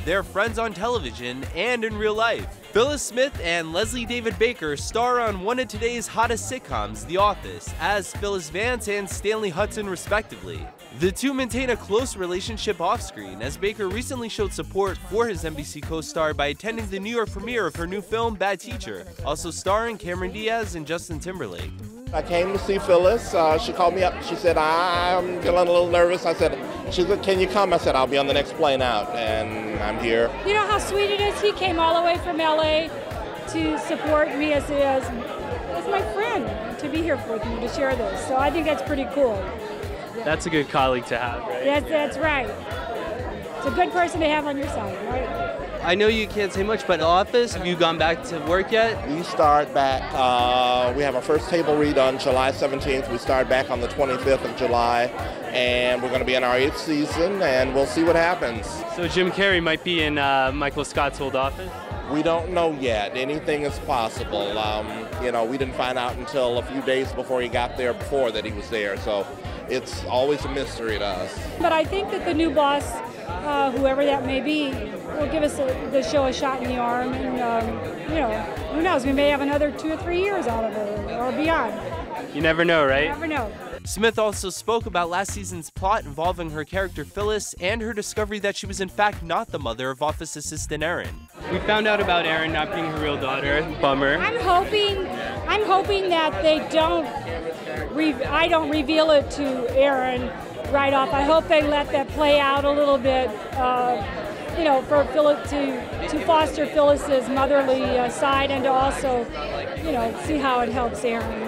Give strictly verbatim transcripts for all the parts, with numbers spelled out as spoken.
they're friends on television and in real life. Phyllis Smith and Leslie David Baker star on one of today's hottest sitcoms, The Office, as Phyllis Vance and Stanley Hudson respectively. The two maintain a close relationship off-screen, as Baker recently showed support for his N B C co-star by attending the New York premiere of her new film, Bad Teacher, also starring Cameron Diaz and Justin Timberlake. I came to see Phyllis. Uh, she called me up. She said, I'm feeling a little nervous. I said, she said, can you come? I said, I'll be on the next plane out, and I'm here. You know how sweet it is? He came all the way from L A to support me as, as, as my friend, to be here with me, to share this. So I think that's pretty cool. That's a good colleague to have, right? Yes, that's right. It's a good person to have on your side, right? I know you can't say much, but Office, have you gone back to work yet? We start back, uh, we have our first table read on July seventeenth. We start back on the twenty-fifth of July, and we're going to be in our eighth season, and we'll see what happens. So Jim Carrey might be in uh, Michael Scott's old office? We don't know yet. Anything is possible. Um, you know, we didn't find out until a few days before he got there before that he was there, so it's always a mystery to us. But I think that the new boss, uh, whoever that may be, will give us a, the show a shot in the arm, and um, you know, who knows, we may have another two or three years out of it, or beyond. You never know, right? You never know. Smith also spoke about last season's plot involving her character Phyllis and her discovery that she was in fact not the mother of office assistant Erin. We found out about Erin not being her real daughter. Bummer. I'm hoping, I'm hoping that they don't, re I don't reveal it to Erin right off. I hope they let that play out a little bit. Uh, you know, for Phyllis to, to foster Phyllis's motherly uh, side, and to also, you know, see how it helps Erin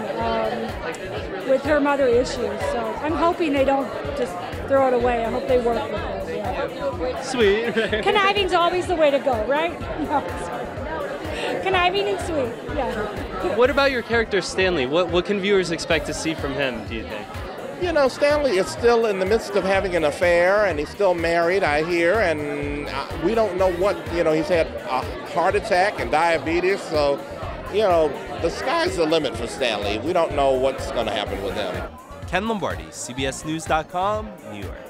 um, with her mother issues. So I'm hoping they don't just throw it away. I hope they work with her. Yeah. Sweet. Conniving's always the way to go, right? No, conniving and sweet, yeah. What about your character Stanley? What, what can viewers expect to see from him, do you think? You know, Stanley is still in the midst of having an affair, and he's still married, I hear, and we don't know what, you know, he's had a heart attack and diabetes, so, you know, the sky's the limit for Stanley. We don't know what's going to happen with him. Ken Lombardi, C B S News dot com, New York.